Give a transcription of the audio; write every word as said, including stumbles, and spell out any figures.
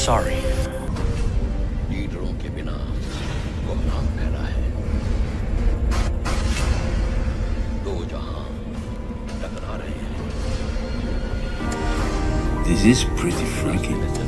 sorry. लीडरों के बिना गुमनाम फैला है, दो जहां टकरा रहे हैं. This is pretty frankie.